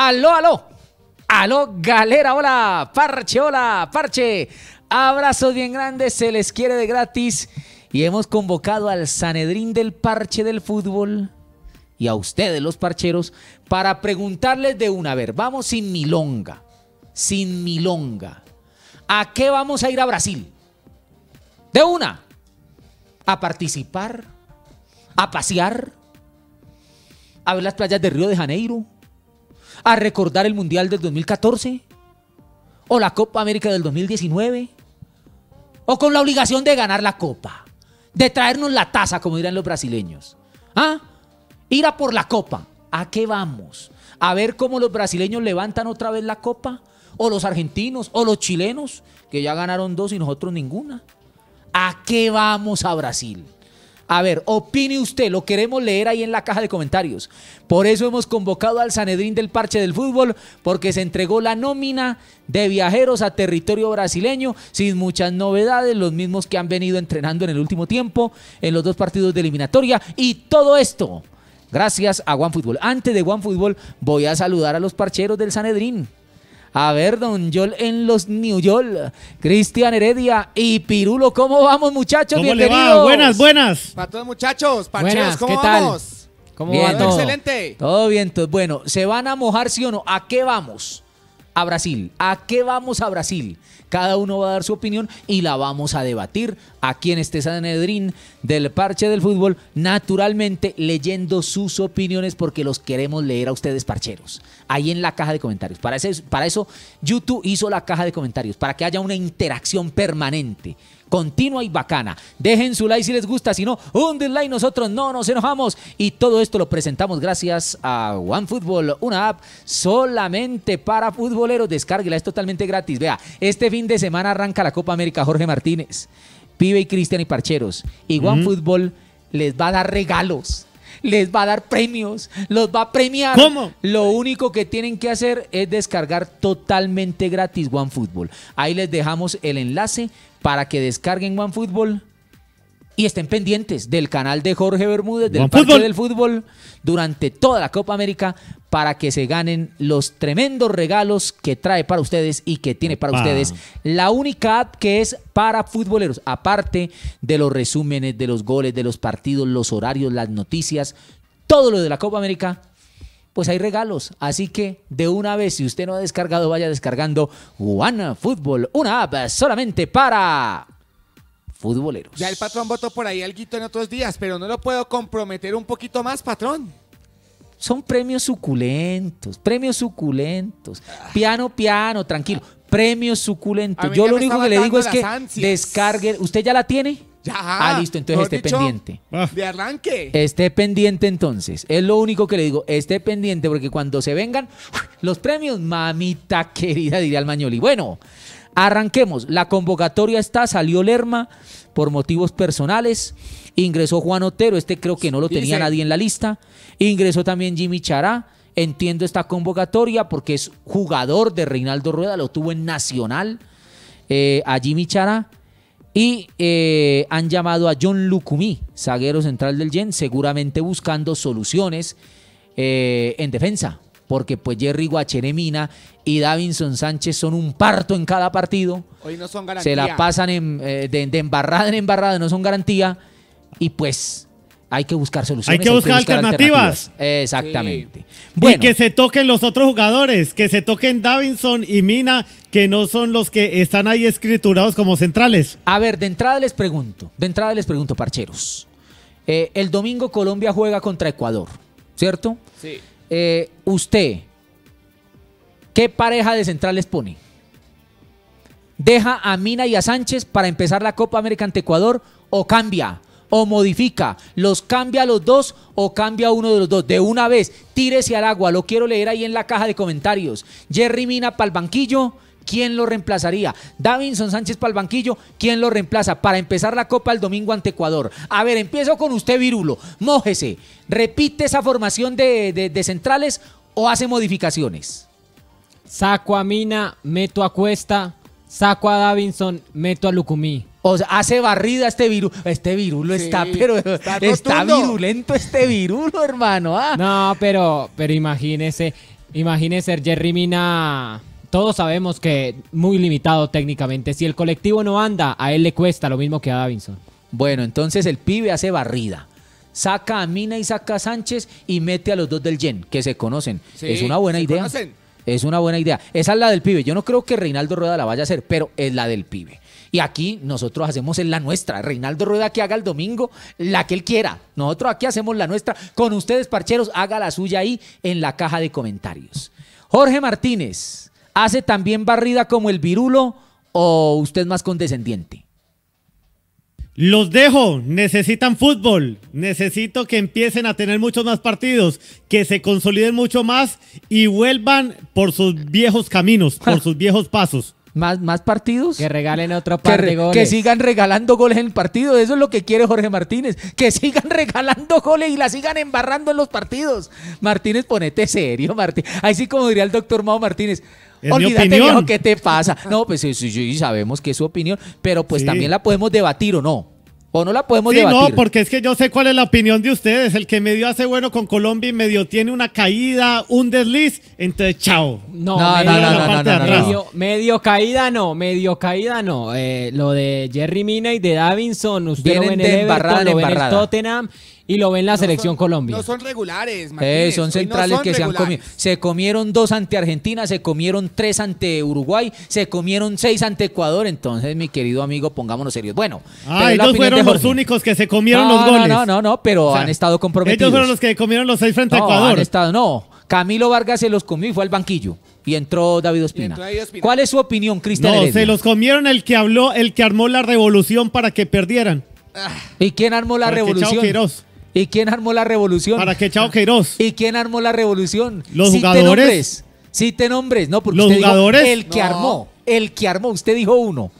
Aló, aló. Aló, galera, hola. Hola, parche. Abrazos bien grandes, se les quiere de gratis. Y hemos convocado al Sanedrín del parche del fútbol y a ustedes, los parcheros, para preguntarles de una vez. Vamos sin milonga. Sin milonga. ¿A qué vamos a ir a Brasil? De una. A participar, a pasear, a ver las playas de Río de Janeiro, a recordar el Mundial del 2014 o la Copa América del 2019, o con la obligación de ganar la Copa, de traernos la taza, como dirán los brasileños. ¿Ah? Ir a por la Copa. ¿A qué vamos? ¿A ver cómo los brasileños levantan otra vez la Copa? ¿O los argentinos? ¿O los chilenos? Que ya ganaron 2 y nosotros ninguna. ¿A qué vamos a Brasil? A ver, opine usted, lo queremos leer ahí en la caja de comentarios. Por eso hemos convocado al Sanedrín del parche del fútbol, porque se entregó la nómina de viajeros a territorio brasileño, sin muchas novedades, los mismos que han venido entrenando en el último tiempo, en los 2 partidos de eliminatoria, y todo esto gracias a OneFootball. Antes de OneFootball, voy a saludar a los parcheros del Sanedrín. A ver, don Yol en los New York, Cristian Heredia y Pirulo, ¿cómo vamos, muchachos? ¿Cómo Bienvenidos. le va? Buenas, buenas. Para todos, muchachos, parcheros, Buenas, ¿cómo ¿qué tal? vamos? ¿Cómo Bien, va todo? excelente. Todo bien, entonces, bueno, ¿se van a mojar, sí o no? ¿A qué vamos? A Brasil. ¿A qué vamos a Brasil? Cada uno va a dar su opinión y la vamos a debatir aquí en este Sanedrín del parche del fútbol, naturalmente leyendo sus opiniones porque los queremos leer a ustedes, parcheros, ahí en la caja de comentarios. Para eso YouTube hizo la caja de comentarios, para que haya una interacción permanente, continua y bacana. Dejen su like si les gusta, si no, un dislike, nosotros no nos enojamos. Y todo esto lo presentamos gracias a OneFootball, una app solamente para futboleros. Descárguela, es totalmente gratis. Vea, este fin de semana arranca la Copa América. Jorge Martínez, Pibe y Cristian y parcheros. Y OneFootball les va a dar regalos, les va a dar premios, los va a premiar. ¿Cómo? Lo único que tienen que hacer es descargar totalmente gratis OneFootball. Ahí les dejamos el enlace para que descarguen OneFootball y estén pendientes del canal de Jorge Bermúdez, del Parque del Fútbol, durante toda la Copa América, para que se ganen los tremendos regalos que trae para ustedes y que tiene para ustedes la única app que es para futboleros. Aparte de los resúmenes, de los goles, de los partidos, los horarios, las noticias, todo lo de la Copa América, pues hay regalos. Así que de una vez, si usted no ha descargado, vaya descargando OneFootball, una app solamente para futboleros. Ya el patrón votó por ahí alguito en otros días, pero no lo puedo comprometer un poquito más, patrón. Son premios suculentos, piano, tranquilo, premios suculentos. Yo lo único que le digo es que descargue. ¿Usted ya la tiene? Ya. Listo, entonces esté pendiente. De arranque. Esté pendiente entonces, es lo único que le digo, esté pendiente, porque cuando se vengan los premios, mamita querida, diría el Mañoli. Bueno, arranquemos. La convocatoria está, salió Lerma por motivos personales, ingresó Juan Otero, creo que no lo tenía nadie en la lista, ingresó también Jimmy Chará. Entiendo esta convocatoria porque es jugador de Reinaldo Rueda, lo tuvo en Nacional, a Jimmy Chará. Y han llamado a John Lucumí, zaguero central del Gen, seguramente buscando soluciones en defensa, porque pues Jerry Guacheremina y Davinson Sánchez son un parto en cada partido. Hoy no son garantía. Se la pasan de embarrada en embarrada, no son garantía, y pues hay que buscar soluciones. Hay que buscar alternativas. Exactamente. Sí. Bueno, y que se toquen los otros jugadores, que se toquen Davinson y Mina, que no son los que están ahí escriturados como centrales. A ver, de entrada les pregunto, parcheros. El domingo Colombia juega contra Ecuador, ¿cierto? Sí. Usted, ¿qué pareja de centrales pone? ¿Deja a Mina y a Sánchez para empezar la Copa América ante Ecuador o cambia? ¿O modifica? ¿Los cambia a los dos o cambia uno de los dos? De una vez, tírese al agua, lo quiero leer ahí en la caja de comentarios. Jerry Mina para el banquillo, ¿quién lo reemplazaría? Davinson Sánchez para el banquillo, ¿quién lo reemplaza? Para empezar la Copa el domingo ante Ecuador. A ver, empiezo con usted, Virulo, mójese. ¿Repite esa formación de centrales o hace modificaciones? Saco a Mina, meto a Cuesta, saco a Davinson, meto a Lucumí. O sea, hace barrida este Virulo sí, está virulento este Virulo, hermano. No, pero imagínese, Imagínese, Jerry Mina, todos sabemos que muy limitado técnicamente. Si el colectivo no anda, a él le cuesta lo mismo que a Davinson. Bueno, entonces el pibe hace barrida. Saca a Mina y saca a Sánchez y mete a los dos del Gen, que se conocen. Sí, es una buena se idea. conocen. Es una buena idea. Esa es la del pibe. Yo no creo que Reinaldo Rueda la vaya a hacer, pero es la del pibe. Y aquí nosotros hacemos en la nuestra. Reinaldo Rueda que haga el domingo la que él quiera. Nosotros aquí hacemos la nuestra. Con ustedes, parcheros, haga la suya ahí en la caja de comentarios. Jorge Martínez, ¿hace también barrida como el Virulo o usted más condescendiente? Los dejo, necesitan fútbol, necesito que empiecen a tener muchos más partidos, que se consoliden mucho más y vuelvan por sus viejos caminos, por sus viejos pasos. ¿Más partidos? Que regalen otro par de goles. Que sigan regalando goles en el partido. Eso es lo que quiere Jorge Martínez. Que sigan regalando goles y la sigan embarrando en los partidos. Martínez, ponete serio, Martínez. Ahí sí, como diría el doctor Mao Martínez. Es Olvídate, mi opinión. viejo, ¿qué te pasa? No, pues sí, sabemos que es su opinión, pero pues Sí. también la podemos debatir o no. O no la podemos Sí, debatir. no, porque es que yo sé cuál es la opinión de ustedes. El que medio hace bueno con Colombia y medio tiene una caída, un desliz, entonces chao. No, No, medio, no, no, la parte de atrás. medio caída no. Lo de Jerry Mina y de Davinson, usted Vienen lo ve en de el embarrada Everton, en lo ve en el embarrada. Tottenham y lo ve en la selección Colombia. No son regulares, Martínez. Son hoy centrales no son que se han regulares. comido. Se comieron 2 ante Argentina, se comieron 3 ante Uruguay, se comieron 6 ante Ecuador. Entonces, mi querido amigo, pongámonos serios. Bueno, pero es la Ellos opinión fueron de los Jorge. únicos que se comieron No, los goles. No, pero O sea, han estado comprometidos. Ellos fueron los que comieron los 6 frente a No, Ecuador. han estado, no. Camilo Vargas se los comió y fue al banquillo. Y entró David Ospina. entró David Ospina. ¿Cuál es su opinión, Cristian No, Heredia? se los comieron el que habló, el que armó la revolución para que perdieran. ¿Y quién armó la Para que Chao revolución? Queiroz. ¿Y quién armó la revolución? Para que Chao Queiroz. ¿Y quién armó la revolución? Los Cite jugadores. nombres. Cite nombres. No, porque Los usted dijo jugadores. el que No. armó. El que armó. Usted dijo uno.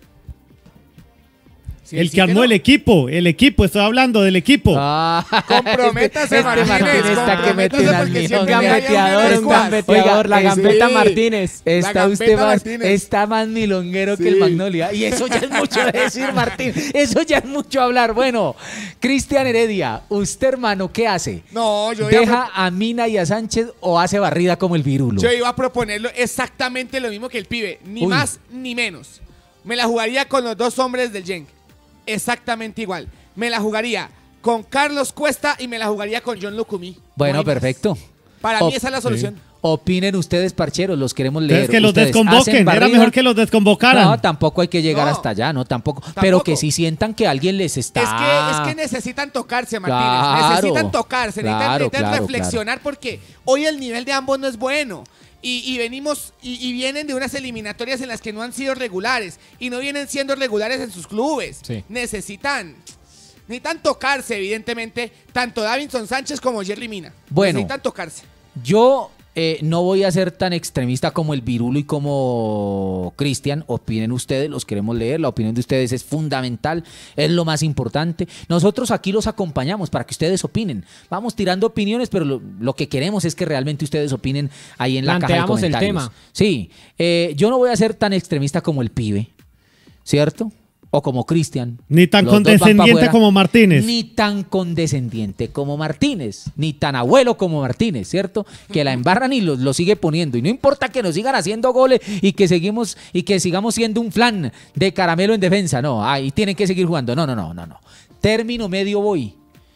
Sí, El sí que armó no. el equipo, estoy hablando del equipo. Comprométase, Martínez, está que mete comprométase una porque milonga. siempre hay Gambeteador, alguien un más. gambeteador, la Oiga, gambeta sí. Martínez. Está La usted Gambetta más, Martínez. está más milonguero que el Sí. Magnolia. Y eso ya es mucho decir, Martín. Eso ya es mucho hablar. Bueno, Cristian Heredia, usted, hermano, ¿qué hace? No, yo iba, ¿Deja a Mina y a Sánchez o hace barrida como el Virulo? yo iba a proponerlo exactamente lo mismo que el pibe. Ni Uy. más ni menos. Me la jugaría con los 2 hombres del Genk. Exactamente igual. Me la jugaría con Carlos Cuesta y me la jugaría con John Lucumí. Bueno, No hay más. perfecto. Para mí esa es la solución. Opinen ustedes, parcheros, los queremos leer. Es que los ¿Ustedes desconvoquen, hacen era barrida? mejor que los desconvocaran. No, tampoco hay que llegar No. hasta allá, no, tampoco. Pero que sí sientan que alguien les está... Es que necesitan tocarse, Martínez. Claro. Necesitan tocarse, Claro, necesitan claro, reflexionar porque hoy el nivel de ambos no es bueno. Y venimos y vienen de unas eliminatorias en las que no han sido regulares y no vienen siendo regulares en sus clubes. Sí. Necesitan tocarse, evidentemente, tanto Davinson Sánchez como Jerry Mina. Bueno. Necesitan tocarse. Yo no voy a ser tan extremista como el Virulo y como Cristian. Opinen ustedes, los queremos leer. La opinión de ustedes es fundamental, es lo más importante. Nosotros aquí los acompañamos para que ustedes opinen. Vamos tirando opiniones, pero lo que queremos es que realmente ustedes opinen ahí en la caja de Planteamos el comentarios. tema. Sí, yo no voy a ser tan extremista como el pibe, ¿cierto? O como Cristian. Ni tan Los dos van pa' condescendiente afuera. como Martínez. Ni tan condescendiente como Martínez. Ni tan abuelo como Martínez, ¿cierto? Que la embarran y lo sigue poniendo. Y no importa que nos sigan haciendo goles y que sigamos siendo un flan de caramelo en defensa. No, ahí tienen que seguir jugando. No. Término medio voy.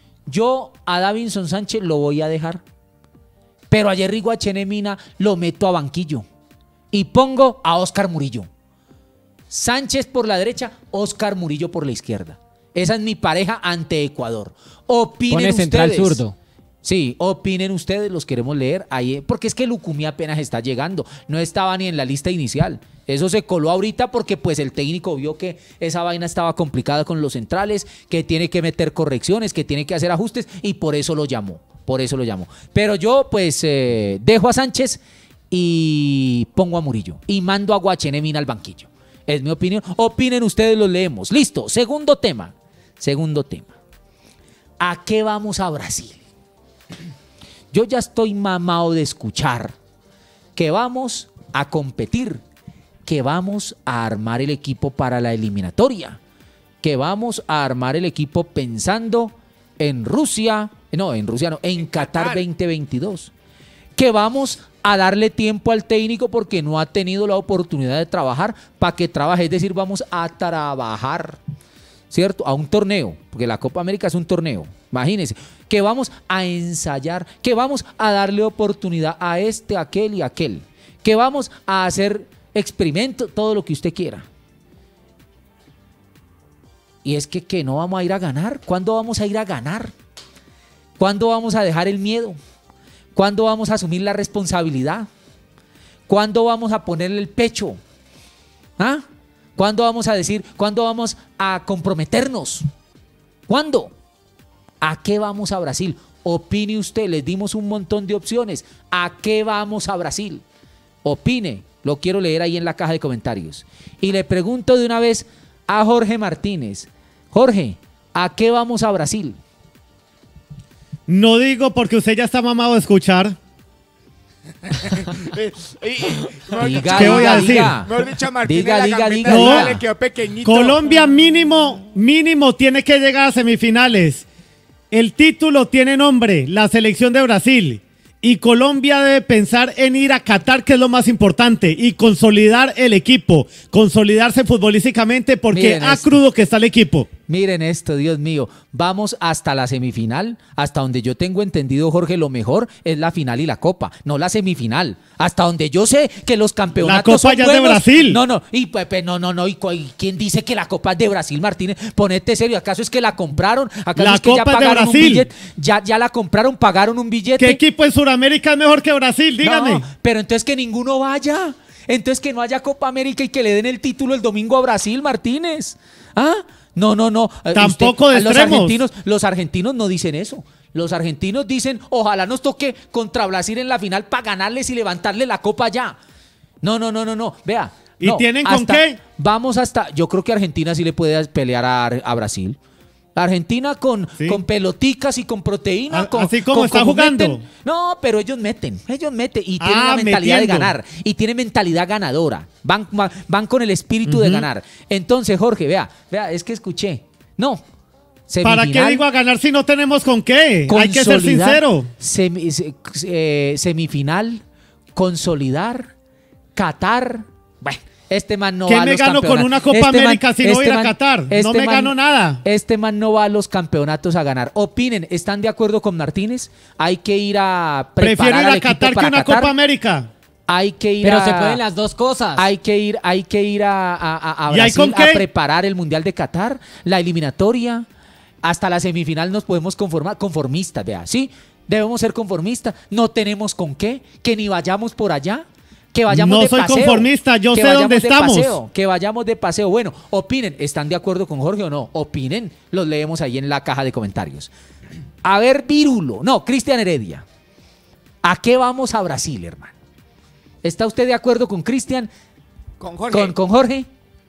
Yo a Davinson Sánchez lo voy a dejar. Pero a Jerry Guachene Mina lo meto a banquillo. Y pongo a Oscar Murillo. Sánchez por la derecha, Oscar Murillo por la izquierda. Esa es mi pareja ante Ecuador. Opinen Pone ustedes. central zurdo. Sí, opinen ustedes, los queremos leer ahí, porque es que Lucumí apenas está llegando, no estaba ni en la lista inicial. Eso se coló ahorita porque pues el técnico vio que esa vaina estaba complicada con los centrales, que tiene que meter correcciones, que tiene que hacer ajustes y por eso lo llamó, Pero yo pues dejo a Sánchez y pongo a Murillo y mando a Guachene Mina al banquillo. Es mi opinión. Opinen ustedes, los leemos. Listo, segundo tema. ¿A qué vamos a Brasil? Yo ya estoy mamado de escuchar que vamos a competir, que vamos a armar el equipo para la eliminatoria, que vamos a armar el equipo pensando en Qatar 2022. que vamos a darle tiempo al técnico porque no ha tenido la oportunidad de trabajar para que trabaje, es decir, vamos a trabajar, ¿cierto? A un torneo, porque la Copa América es un torneo, imagínense, que vamos a ensayar, que vamos a darle oportunidad a este, aquel y aquel, que vamos a hacer experimento, todo lo que usted quiera. Y es que no vamos a ir a ganar. ¿Cuándo vamos a ir a ganar? ¿Cuándo vamos a dejar el miedo? ¿Cuándo vamos a asumir la responsabilidad? ¿Cuándo vamos a ponerle el pecho? ¿Ah? ¿Cuándo vamos a decir? ¿Cuándo vamos a comprometernos? ¿Cuándo? ¿A qué vamos a Brasil? Opine usted, les dimos un montón de opciones. ¿A qué vamos a Brasil? Opine, lo quiero leer ahí en la caja de comentarios. Y le pregunto de una vez a Jorge Martínez. Jorge, ¿a qué vamos a Brasil? No digo porque usted ya está mamado de escuchar. ¿Qué voy a decir? Mejor dicho, Martínez, Diga, la diga, gambeta diga. ya le quedó pequeñito. Colombia mínimo tiene que llegar a semifinales. El título tiene nombre, la selección de Brasil. Y Colombia debe pensar en ir a Qatar, que es lo más importante, y consolidar el equipo, consolidarse futbolísticamente, porque Miren esto. crudo que está el equipo. Miren esto, Dios mío, vamos hasta la semifinal, hasta donde yo tengo entendido, Jorge, lo mejor es la final y la copa, no la semifinal, hasta donde yo sé que los campeonatos La copa son ya es de buenos. Brasil. No, ¿y quién dice que la copa es de Brasil, Martínez? Ponete serio, ¿acaso es que la compraron? ¿Acaso La es que ya copa es de pagaron un Brasil. billete? ¿Ya la compraron, pagaron un billete? ¿Qué equipo en Sudamérica es mejor que Brasil? Dígame. No, pero entonces que ninguno vaya. Entonces que no haya Copa América y que le den el título el domingo a Brasil, Martínez. ¿Ah? No. Tampoco de extremos. Los argentinos no dicen eso. Los argentinos dicen, ojalá nos toque contra Brasil en la final para ganarles y levantarle la copa ya. No. Vea. ¿Y no, tienen con qué? Vamos hasta... Yo creo que Argentina sí le puede pelear a Brasil. Argentina con peloticas y con proteína. Así como está jugando. Meten. No, pero ellos meten y tienen una mentalidad de ganar y tienen mentalidad ganadora. Van con el espíritu de ganar. Entonces, Jorge, vea, es que escuché. No. ¿Para qué digo a ganar si no tenemos con qué? Hay que ser sincero. Semifinal, consolidar, Qatar. Bueno. Este man no ¿Qué va a me los gano campeonatos. con una Copa América si no voy a ir a Qatar? No me gano nada. Este man no va a los campeonatos a ganar. Opinen, ¿están de acuerdo con Martínez? Hay que ir a preparar Prefiero ir al a equipo Qatar que para una Qatar. Copa América. Hay que ir Pero se pueden las dos cosas. Hay que ir a ¿Y ahí Brasil con qué? a preparar el Mundial de Qatar, la eliminatoria. Hasta la semifinal nos podemos conformar. Conformistas, vea, ¿sí? Debemos ser conformistas. No tenemos con qué. Que ni vayamos por allá. Que vayamos de paseo. No soy conformista, yo sé dónde estamos. Que vayamos de paseo. Bueno, opinen, ¿están de acuerdo con Jorge o no? Opinen, los leemos ahí en la caja de comentarios. A ver, Virulo. No, Cristian Heredia. ¿A qué vamos a Brasil, hermano? ¿Está usted de acuerdo con Cristian? Con Jorge. ¿Con Jorge?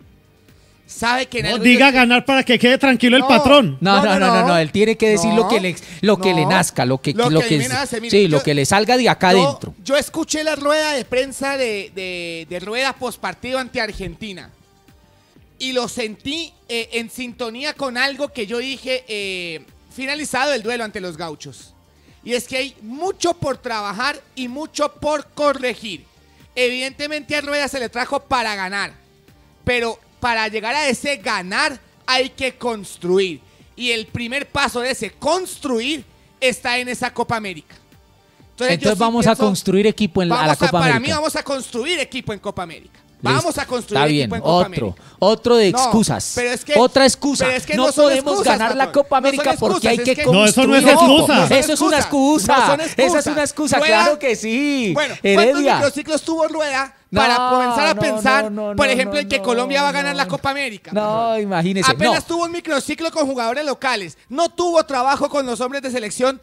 Sabe que en No el- diga ganar para que quede tranquilo el No. patrón. No, él tiene que decir No, lo que le nazca, lo que a mí me nace. Mire, sí, lo yo- que le salga de acá adentro. Yo escuché la rueda de prensa de rueda postpartido ante Argentina y lo sentí en sintonía con algo que yo dije finalizado el duelo ante los gauchos. Y es que hay mucho por trabajar y mucho por corregir. Evidentemente a Rueda se le trajo para ganar, pero para llegar a ese ganar hay que construir. Y el primer paso de ese construir está en esa Copa América. Entonces yo sí vamos a pienso, construir equipo a la Copa para América. mí vamos a construir equipo en Copa América. Listo. Vamos a construir Está equipo bien, en Copa América. otro de No, excusas. pero es que- Otra excusa. pero es que no no son podemos excusas, ganar la patrón. Copa No son América porque hay excusas, que es que- construir. No, eso no es equipo. excusa. No son Eso es una excusa. no son Esa es excusas. una excusa, Rueda- claro que sí. Bueno, ¿cuántos Heredia. microciclos tuvo Rueda para No, comenzar a no, pensar, no, por no, ejemplo, en que no, Colombia va a ganar no. la Copa América? No, imagínese. Apenas no. tuvo un microciclo con jugadores locales. No tuvo trabajo con los hombres de selección,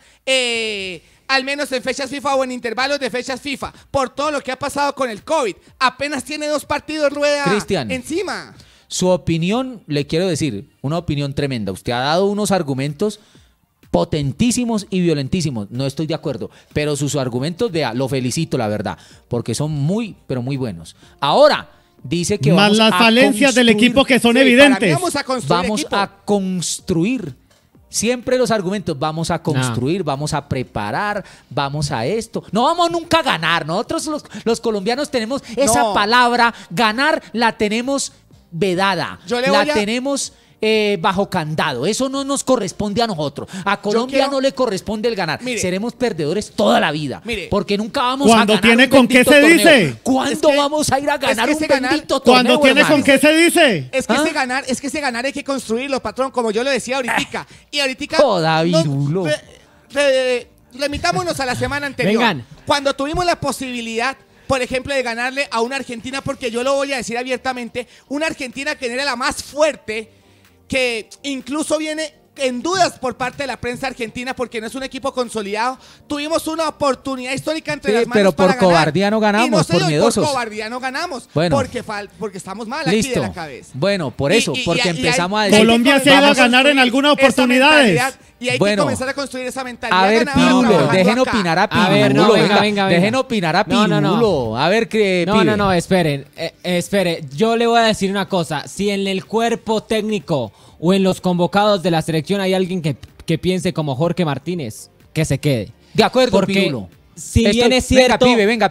al menos en fechas FIFA o en intervalos de fechas FIFA, por todo lo que ha pasado con el COVID. Apenas tiene 2 partidos Rueda Cristian. encima. Su opinión, le quiero decir, una opinión tremenda. Usted ha dado unos argumentos potentísimos y violentísimos. No estoy de acuerdo, pero sus argumentos, vea, lo felicito, la verdad, porque son muy, pero muy buenos. Ahora, dice que Más vamos las a falencias del construir- equipo que son Sí, para mí evidentes. vamos a construir Vamos equipo. a construir Siempre los argumentos, vamos a construir, vamos a preparar, vamos a esto. No vamos nunca a ganar. Nosotros los colombianos tenemos esa palabra, ganar la tenemos vedada, tenemos bajo candado. Eso no nos corresponde a nosotros. A Colombia no le corresponde el ganar. Mire, seremos perdedores toda la vida. Mire, porque nunca vamos a ganar. ¿Cuándo tiene con qué se dice? ¿Cuándo vamos a ir a ganar un bendito torneo? ¿Cuándo tiene con qué se dice? Es que ese ganar hay que construirlo, patrón, como yo lo decía ahorita. Y ahorita Virulo. Remitámonos a la semana anterior. Vengan. Cuando tuvimos la posibilidad, por ejemplo, de ganarle a una Argentina, porque yo lo voy a decir abiertamente, una Argentina que era la más fuerte, que incluso viene en dudas por parte de la prensa argentina porque no es un equipo consolidado. Tuvimos una oportunidad histórica entre las manos pero por para ganar. cobardía no ganamos, y no por miedosos. Por cobardía no ganamos, bueno, porque estamos mal listo. aquí de la cabeza. Bueno, por eso, porque empezamos a decir... Colombia se ha ido a ganar en algunas oportunidades. Y hay que comenzar a construir esa mentalidad. A ver, Pirulo, dejen acá. opinar a Pirulo. A ver, no, venga. Dejen opinar a Pirulo. No. A ver qué. No, esperen. Espere, yo le voy a decir una cosa. Si en el cuerpo técnico o en los convocados de la selección hay alguien que piense como Jorge Martínez, que se quede. De acuerdo, porque Pirulo. Si bien es cierto... Venga,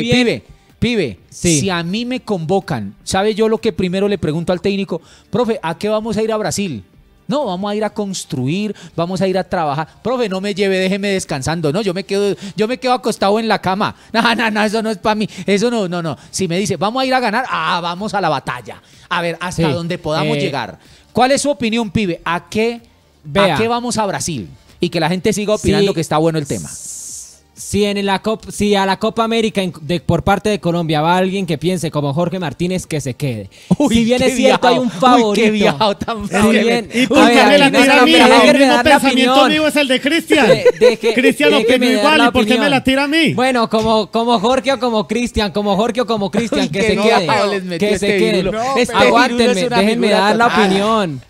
pibe. Sí. Si a mí me convocan, ¿sabe yo lo que primero le pregunto al técnico? Profe, ¿a qué vamos a ir a Brasil? No, vamos a ir a construir, vamos a ir a trabajar. Profe, no me lleve, déjeme descansando. No, yo me quedo acostado en la cama. No, eso no es para mí. Eso no. Si me dice, vamos a ir a ganar, vamos a la batalla. A ver, hasta donde podamos llegar. ¿Cuál es su opinión, pibe? ¿A qué vamos a Brasil? Y que la gente siga opinando que está bueno el tema. Si a la Copa América por parte de Colombia va alguien que piense como Jorge Martínez, que se quede. Si bien es cierto, hay un favorito. Qué viajado tan ¿Y por qué me la tira a mí? El mismo pensamiento mío es el de Cristian. Cristian opinó igual, ¿y por qué me la tira a mí? Bueno, como Jorge o como Cristian, que se quede. Que se quede. Aguántenme, déjenme dar la opinión.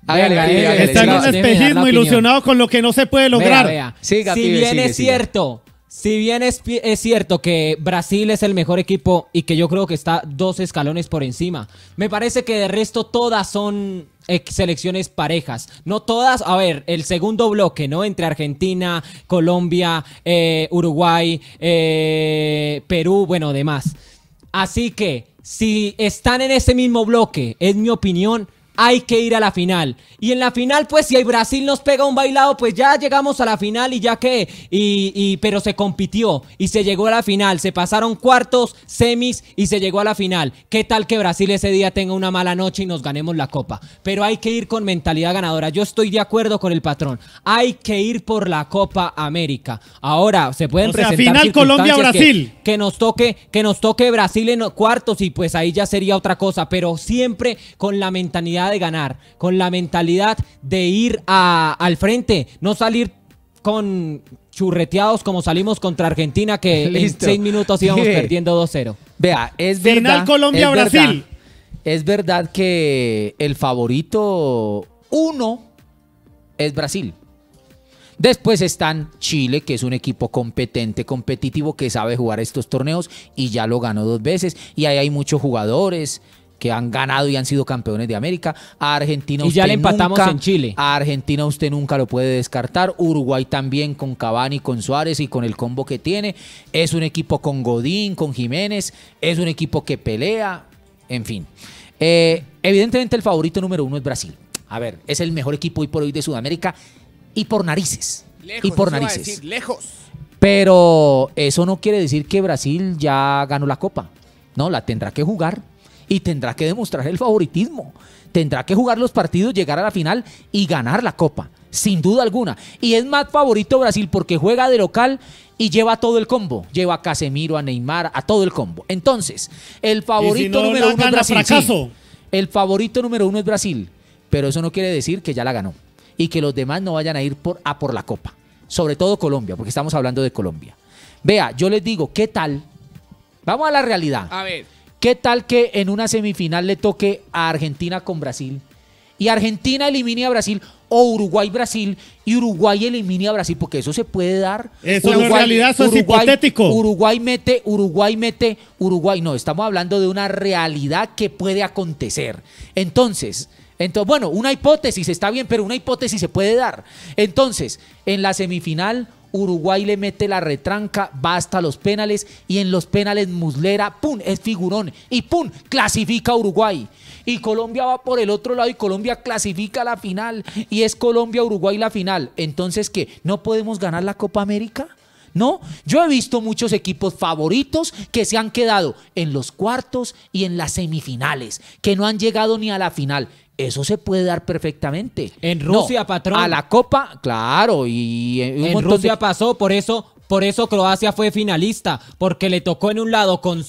Está en un espejismo ilusionado con lo que no se puede lograr. Vea. Si bien es cierto que Brasil es el mejor equipo y que yo creo que está 2 escalones por encima, me parece que de resto todas son selecciones parejas. No todas, a ver, el segundo bloque, ¿no? Entre Argentina, Colombia, Uruguay, Perú, bueno, demás. Así que, si están en ese mismo bloque, en mi opinión, hay que ir a la final. Y en la final, pues, si el Brasil nos pega un bailado, pues ya llegamos a la final y ya que... pero se compitió y se llegó a la final. Se pasaron cuartos, semis y se llegó a la final. ¿Qué tal que Brasil ese día tenga una mala noche y nos ganemos la copa? Pero hay que ir con mentalidad ganadora. Yo estoy de acuerdo con el patrón. Hay que ir por la Copa América. Ahora, se pueden presentar final Colombia-Brasil. Que nos toque Brasil en cuartos y pues ahí ya sería otra cosa. Pero siempre con la mentalidad de ganar, con la mentalidad de ir al frente, no salir con churreteados como salimos contra Argentina, que en 6 minutos íbamos perdiendo 2-0. Vea, es verdad. Final Colombia-Brasil. Es verdad que el favorito 1 es Brasil. Después están Chile, que es un equipo competente, competitivo, que sabe jugar estos torneos y ya lo ganó 2 veces. Y ahí hay muchos jugadores que han ganado y han sido campeones de América. A Argentina y ya le empatamos en Chile. A Argentina usted nunca lo puede descartar. Uruguay también, con Cavani, con Suárez y con el combo que tiene. Es un equipo con Godín, con Jiménez. Es un equipo que pelea. En fin. Evidentemente el favorito número 1 es Brasil. A ver, es el mejor equipo hoy por hoy de Sudamérica. Y por narices. Lejos. Pero eso no quiere decir que Brasil ya ganó la Copa. No, la tendrá que jugar. Y tendrá que demostrar el favoritismo. Tendrá que jugar los partidos, llegar a la final y ganar la Copa, sin duda alguna. Y es más favorito Brasil porque juega de local y lleva todo el combo. Lleva a Casemiro, a Neymar, a todo el combo. Entonces, el favorito número 1 es Brasil. Sí, el favorito número 1 es Brasil. Pero eso no quiere decir que ya la ganó. Y que los demás no vayan a ir por la Copa. Sobre todo Colombia, porque estamos hablando de Colombia. Vea, yo les digo, ¿qué tal? Vamos a la realidad. A ver. ¿Qué tal que en una semifinal le toque a Argentina con Brasil y Argentina elimine a Brasil o Uruguay-Brasil y Uruguay elimine a Brasil? Porque eso se puede dar. Eso no es realidad, eso es hipotético. Uruguay mete. No, estamos hablando de una realidad que puede acontecer. Entonces, Entonces, bueno, una hipótesis está bien, pero una hipótesis se puede dar. Entonces, en la semifinal, Uruguay le mete la retranca, va hasta los penales y en los penales Muslera, ¡pum!, es figurón y ¡pum!, clasifica a Uruguay. Y Colombia va por el otro lado y Colombia clasifica a la final y es Colombia-Uruguay la final. Entonces, ¿qué? ¿No podemos ganar la Copa América? No, yo he visto muchos equipos favoritos que se han quedado en los cuartos y en las semifinales, que no han llegado ni a la final. Eso se puede dar perfectamente. En Rusia, No, patrón. A la Copa, claro, y un En montón Rusia de... pasó, por eso Croacia fue finalista, porque le tocó en un lado con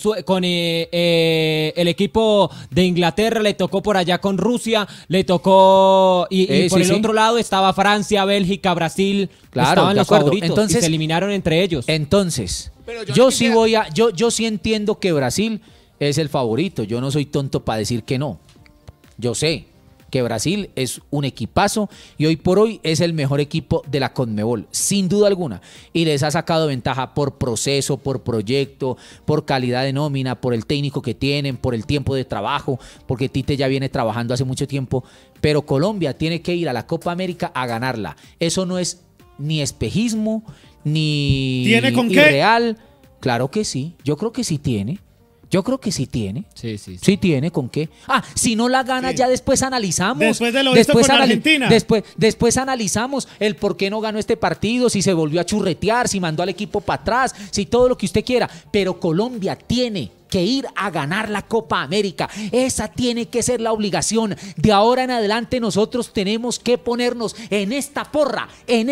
el equipo de Inglaterra, le tocó por allá con Rusia, le tocó y por sí, el sí. otro lado estaba Francia, Bélgica, Brasil, Claro, estaban de los acuerdo. favoritos Entonces, y se eliminaron entre ellos. Entonces, Pero yo yo no sí quisiera- yo sí entiendo que Brasil es el favorito. Yo no soy tonto para decir que no. Yo sé que Brasil es un equipazo y hoy por hoy es el mejor equipo de la Conmebol, sin duda alguna. Y les ha sacado ventaja por proceso, por proyecto, por calidad de nómina, por el técnico que tienen, por el tiempo de trabajo, porque Tite ya viene trabajando hace mucho tiempo. Pero Colombia tiene que ir a la Copa América a ganarla. Eso no es ni espejismo, ni ¿Tiene con qué? irreal. Claro que sí, yo creo que sí tiene. Yo creo que sí tiene. Sí, sí, sí. Sí tiene, ¿con qué? Ah, si no la gana, Sí. ya después analizamos. Después de lo visto con Argentina. Después analizamos el por qué no ganó este partido, si se volvió a churretear, si mandó al equipo para atrás, si todo lo que usted quiera. Pero Colombia tiene que ir a ganar la Copa América. Esa tiene que ser la obligación. De ahora en adelante nosotros tenemos que ponernos en esta porra,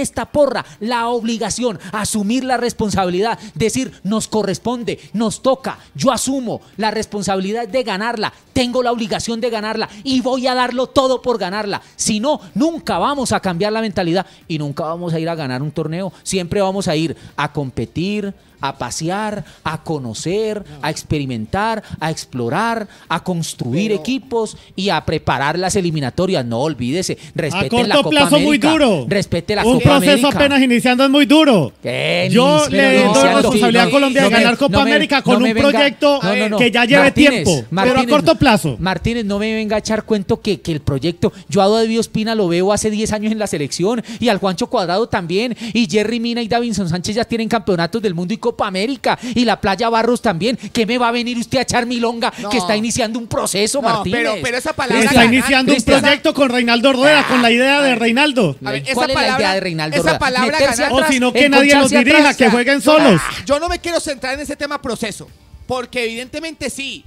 la obligación, asumir la responsabilidad, decir, nos corresponde, nos toca, yo asumo la responsabilidad de ganarla, tengo la obligación de ganarla y voy a darlo todo por ganarla. Si no, nunca vamos a cambiar la mentalidad y nunca vamos a ir a ganar un torneo. Siempre vamos a ir a competir, a pasear, a conocer, a experimentar, a explorar, a construir equipos y a preparar las eliminatorias. No olvídese, A respeten la corto Copa plazo América. muy duro. Respete la Un Copa proceso América. apenas iniciando es muy duro. Yo Pero le no, doy Santo, responsabilidad a Colombia de ganar Copa América con un proyecto que ya lleve tiempo, pero a corto plazo. Martínez, no me venga a echar cuento que el proyecto, yo a David Ospina lo veo hace 10 años en la selección y al Juancho Cuadrado también, y Jerry Mina y Davinson Sánchez ya tienen campeonatos del mundo y Copa América, y la Playa Barros también. ¿Qué me va a venir usted a echar milonga No. que está iniciando un proceso, No, Martínez? pero esa palabra Está ganar, iniciando un Cristian, proyecto con Reinaldo Rueda, con la idea de Reinaldo. A ver, ¿Cuál es la idea de Reinaldo esa Rueda? palabra Meterse ganar- O atrás, si no, que nadie los enconcharse dirija, atrás. que jueguen solos. Yo no me quiero centrar en ese tema proceso, porque evidentemente sí,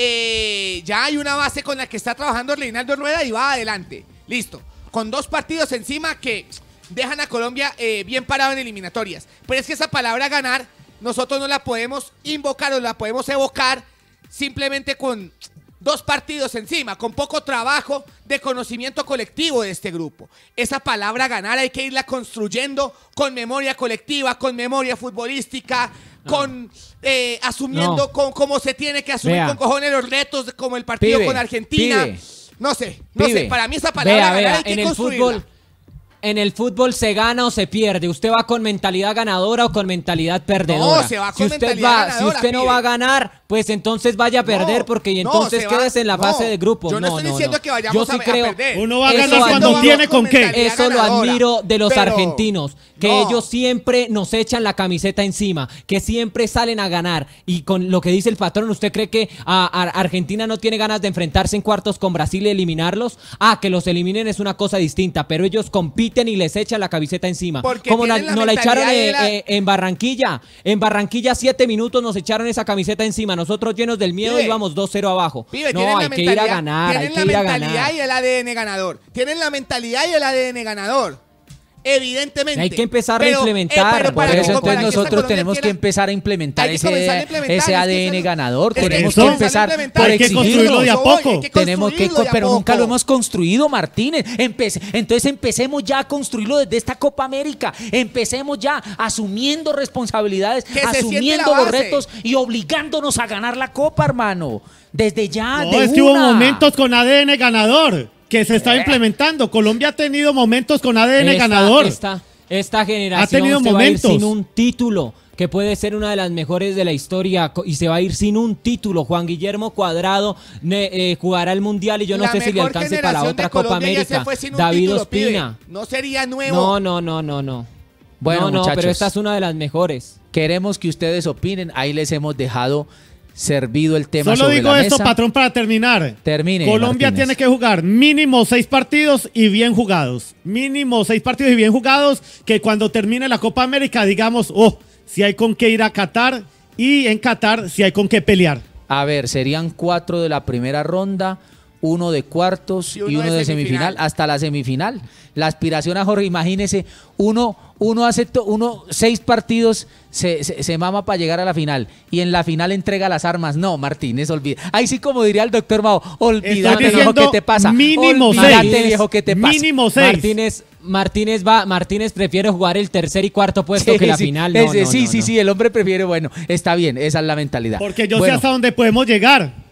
ya hay una base con la que está trabajando Reinaldo Rueda y va adelante. Listo. Con 2 partidos encima que dejan a Colombia bien parado en eliminatorias. Pero es que esa palabra ganar, nosotros no la podemos invocar o la podemos evocar simplemente con 2 partidos encima, con poco trabajo de conocimiento colectivo de este grupo. Esa palabra ganar hay que irla construyendo con memoria colectiva, con memoria futbolística, con asumiendo No. con cómo se tiene que asumir Vea. con cojones los retos, como el partido Pibe, con Argentina. pibe. No sé, Pibe. para mí esa palabra ganar hay que en el construirla. fútbol. En el fútbol se gana o se pierde. ¿Usted va con mentalidad ganadora o con mentalidad perdedora? No, se va con si usted mentalidad si ganadora, usted no pibe. va a ganar, pues entonces vaya a perder, porque no, entonces se va- quédese en la no, fase de grupo. yo no estoy diciendo que vayamos Yo a sí creo, perder. Uno va a Eso ganar admiro- cuando tiene con qué. mentalidad Eso lo ganadora. admiro de los Pero, argentinos, que no. ellos siempre nos echan la camiseta encima, que siempre salen a ganar. Y con lo que dice el patrón, ¿usted cree que Argentina no tiene ganas de enfrentarse en cuartos con Brasil y eliminarlos? Que los eliminen es una cosa distinta, pero ellos compiten y les echan la camiseta encima. Porque Como tienen la nos la echaron mentalidad y en Barranquilla. En Barranquilla 7 minutos nos echaron esa camiseta encima. Nosotros llenos del miedo Pibe. íbamos 2-0 abajo. Pibe, No, tienen hay la que ir a mentalidad- ganar, hay tienen que la ir a mentalidad ganar. y el ADN ganador. Tienen la mentalidad y el ADN ganador. Evidentemente. Hay que empezar a implementar. pero Por para eso que- para entonces que nosotros esta tenemos Colombia que empezar a implementar hay que comenzar a implementar, ese es que ADN eso- ganador. es que Tenemos eso- que empezar hay que por Hay que construirlo exigirlo. de a Yo voy, poco. hay que Tenemos que, construirlo de a pero nunca lo poco. hemos construido, Martínez. Entonces empecemos ya a construirlo desde esta Copa América. Empecemos ya asumiendo responsabilidades, Que se siente asumiendo la los base. retos y obligándonos a ganar la Copa, hermano. Desde ya, No, de es que hubo una. momentos con ADN ganador que se está implementando. Colombia ha tenido momentos con ADN ganador. Esta generación Ha tenido se va a ir momentos. sin un título. que puede ser una de las mejores de la historia y se va a ir sin un título. Juan Guillermo Cuadrado jugará el Mundial y yo no sé si le alcance para la otra Copa América. David Ospina. No sería nuevo. No. Bueno, no, muchachos, pero esta es una de las mejores. queremos que ustedes opinen. Ahí les hemos dejado servido el tema Solo sobre digo la esto, mesa. patrón, para terminar. Termine, Colombia Martínez. tiene que jugar mínimo 6 partidos y bien jugados. Mínimo 6 partidos y bien jugados, que cuando termine la Copa América digamos, si hay con qué ir a Qatar, y en Qatar si hay con qué pelear. A ver, serían 4 de la primera ronda, 1 de cuartos y uno de semifinal, hasta la semifinal. La aspiración a Jorge, imagínese, uno hace 6 partidos, se mama para llegar a la final y en la final entrega las armas. No, Martínez, olvida. Ahí sí, como diría el doctor Mao, olvídate, viejo, ¿qué te pasa? Mínimo Olvídate, 6. viejo, ¿qué te pasa? Mínimo 6. Martínez prefiere jugar el tercer y cuarto puesto que la final. Sí, el hombre prefiere, bueno, está bien, esa es la mentalidad. Porque yo sé Bueno, hasta dónde podemos llegar.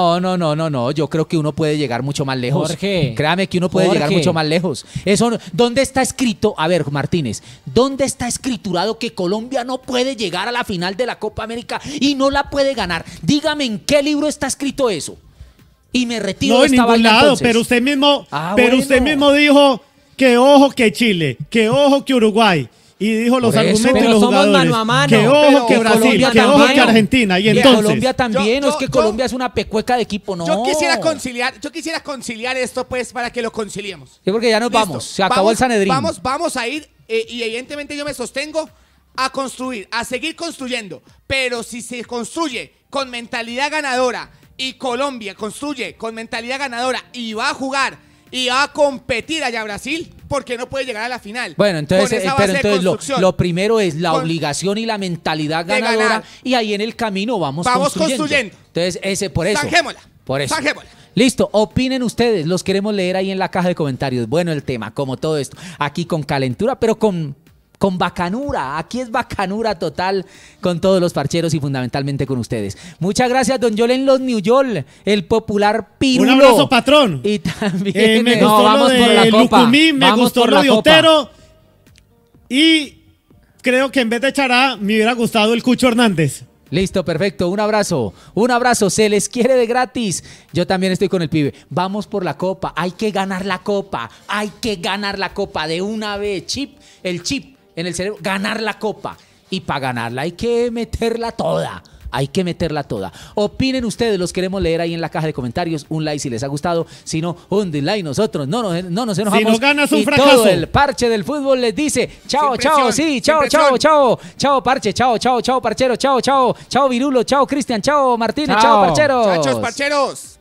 No, yo creo que uno puede llegar mucho más lejos. Jorge, Créame que uno puede llegar mucho más lejos. Eso, ¿dónde está escrito? A ver, Martínez, ¿dónde está escriturado que Colombia no puede llegar a la final de la Copa América y no la puede ganar? Dígame en qué libro está escrito eso. Y me retiro No, de en esta ningún vaina, lado, entonces. pero usted mismo, Bueno. usted mismo dijo que ojo que Chile, que ojo que Uruguay. Y dijo los Por eso. argumentos de Pero los somos jugadores. mano a mano. Que ojo Pero que Brasil, Colombia que ojo también. que Argentina. Y Y entonces, Colombia también, Yo- es que yo- Colombia es una pecueca de equipo, no. Yo quisiera conciliar esto pues para que lo conciliemos. Sí, porque ya nos Listo. vamos, se acabó el Sanedrín. Vamos a ir y evidentemente yo me sostengo a construir, a seguir construyendo. Pero si se construye con mentalidad ganadora y Colombia construye con mentalidad ganadora y va a jugar y va a competir allá a Brasil, porque no puede llegar a la final. Bueno, entonces, Con esa pero base de entonces construcción. lo primero es la Con- obligación y la mentalidad de ganadora ganar. y ahí en el camino vamos construyendo. Entonces, por eso. Por eso. Zanjémosla. Listo, opinen ustedes, los queremos leer ahí en la caja de comentarios. Bueno, el tema, como todo esto, aquí con calentura, pero con bacanura. Aquí es bacanura total con todos los parcheros y fundamentalmente con ustedes. Muchas gracias, don Yolen Los New Yol, el popular Pirulo. un abrazo, patrón. Y también Me No, gustó lo vamos por la de copa. Lucumí, me Vamos gustó por lo la de copa. Otero. Y creo que en vez de Chará, me hubiera gustado el Cucho Hernández. Listo, perfecto. Un abrazo. Se les quiere de gratis. Yo también estoy con el pibe. Vamos por la copa. Hay que ganar la copa. Hay que ganar la copa de una vez. El chip en el cerebro. Ganar la copa. Y para ganarla hay que meterla toda. Hay que meterla toda. Opinen ustedes, los queremos leer ahí en la caja de comentarios. Un like si les ha gustado. Si no, un dislike. Nosotros no nos enojamos. Si no ganas, un y fracaso. todo el parche del fútbol les dice chao, Sin chao, presión, sí, sin chao, presión. chao, parche, chao, parchero, chao, Virulo, chao, Cristian, chao, Martínez, Chao. chao, parcheros. Muchachos, parcheros.